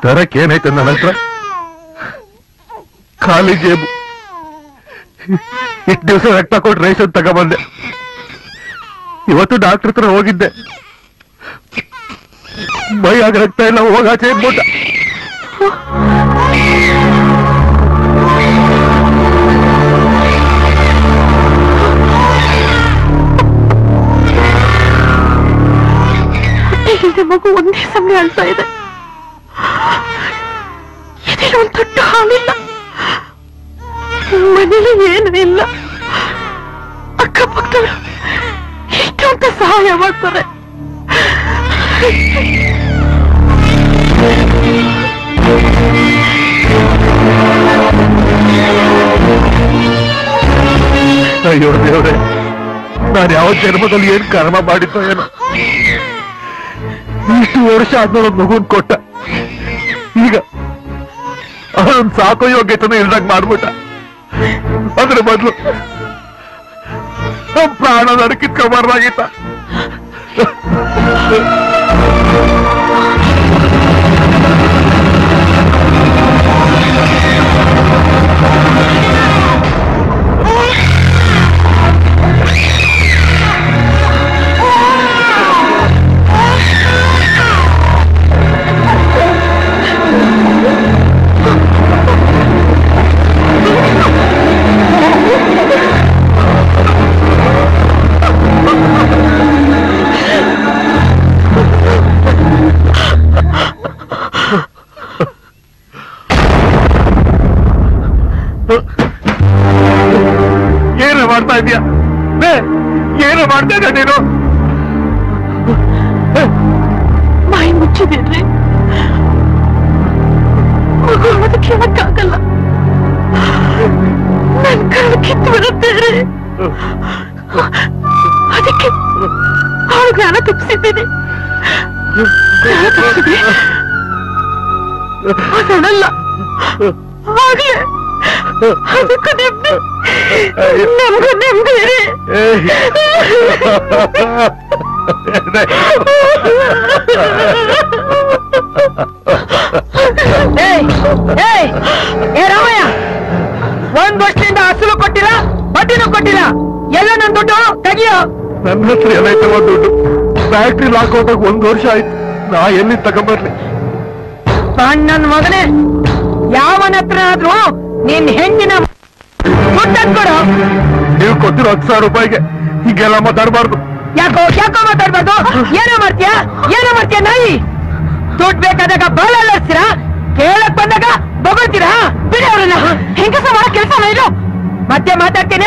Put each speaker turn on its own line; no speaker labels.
ತರಕ್ಕೇನಾಯ್ತು ನನ್ನ ಹತ್ರ? ಖಾಲಿ ಜೇಬು. ಇಷ್ಟು ದಿವಸ ರಕ್ತ ಕೊಟ್ಟು ರೇಷನ್ ತಗೊಂಬಂದೆ. ಇವತ್ತು ಡಾಕ್ಟರ್ ಹತ್ರ ಹೋಗಿದ್ದೆ. ಮೈಯಾಗ ರಕ್ತ ಎಲ್ಲ ಹೋಗಾಚೆ ಇದ್ಬಿಟ್ಟ.
ಮಗು ಒಂದೇ ಸಮಯ ಅಳ್ತಾ ಇದೆ. ಇದರಲ್ಲಿ ಒಂದು ದೊಡ್ಡ ಹಾಲಿಲ್ಲ, ಮನೇಲಿ ಏನು ಇಲ್ಲ. ಅಕ್ಕಪಕ್ಕದವರು ಎಷ್ಟು ಅಂತ ಸಹಾಯ ಮಾಡ್ತಾರೆ.
ಅಯ್ಯೋ ದೇವ್ರೆ, ನಾನು ಯಾವ ಜನ್ಮದಲ್ಲಿ ಏನ್ ಕರ್ಮ ಮಾಡಿದ್ದೋ ಏನೋ. ಇಷ್ಟು ವರ್ಷ ಆದ್ಮೇಲೆ ಒಂದು ಮಗುನ್ ಕೊಟ್ಟ. ಈಗ ಅವನ್ ಸಾಕೋ ಯೋಗ್ಯತನ ಇಲ್ದಾಗ ಮಾಡ್ಬಿಟ್ಟ. ಅದ್ರ ಬದಲು ಪ್ರಾಣ ನಡಕಿತ್ಕೊಬಾರ್ದಾಗಿತ್ತ. ಏನು ಮಾಡ್ತಾ ಇದೀಯ? ಏನು ಮಾಡ್ತಾ ಇದ್ದ ನೀನು?
ಬಾಯಿ ಮುಚ್ಚಿದೇನ್ರಿ? ಮಗು ಅನ್ನೋದು ಕೇಳಕ್ಕಾಗಲ್ಲ. ನನ್ ಕಣ್ಣು ಕಿತ್ತು ಬರುತ್ತೇನೆ. ಅದಕ್ಕೆ ಅವಳು ಜ್ಞಾನ ತಪ್ಪಿಸಿದ್ದೀನಿ. ಅದಲ್ಲ ಆಗ್ಲೇ ಅದಕ್ಕೂ ನೆಮ್ಮದಿ, ನಮಗೂ ನೆಮ್ಮದಿ.
ರಾಮಯ್ಯ, ಒಂದ್ ವರ್ಷದಿಂದ ಅಸಲು ಕೊಟ್ಟಿಲ್ಲ, ಬಡ್ಡಿನೂ ಕೊಟ್ಟಿಲ್ಲ. ಎಲ್ಲ ನನ್ ದುಡ್ಡು ತೆಗಿಯೋ.
ನನ್ನ ಹತ್ರ ಏನೈತವ ದುಡ್ಡು? ಫ್ಯಾಕ್ಟ್ರಿ ಲಾಕ್ ಹೋದಾಗ 1 ವರ್ಷ ಆಯ್ತು. ನಾ ಎಲ್ಲಿ ತಗೊಂಬರ್ಲಿ?
ನನ್ನ ಮಗನೇ, ಯಾವನ ಹತ್ರ ಆದ್ರೂ ನಿನ್ ಹೆಣ್ಣಿನ ದುಡ್ಡು ಕೊಡು.
ನೀವು ಕೊಟ್ಟಿರೋ 10,000 ರೂಪಾಯಿಗೆ ಹೀಗೆಲ್ಲ ಮಾತಾಡ್ಬಾರ್ದು.
ಯಾಕೋ ಮಾತಾಡ್ಬಾರ್ದು? ಏನೋ ಮಾಡ್ತೀಯ ನಾಯಿ? ದುಡ್ಡು ಬೇಕಾದಾಗ ಬಾಲ ಅಲ್ಲಾಡ್ತೀರಾ, ಕೇಳಕ್ ಬಂದಾಗ ಬೊಗಳ್ತೀರಾ? ಬಿಡಿ ಅವ್ರನ್ನ. ಹೆಂಗಸ ಮಾಡೋ ಕೆಲಸ ಇದು. ಮತ್ತೆ ಮಾತಾಡ್ತೇನೆ.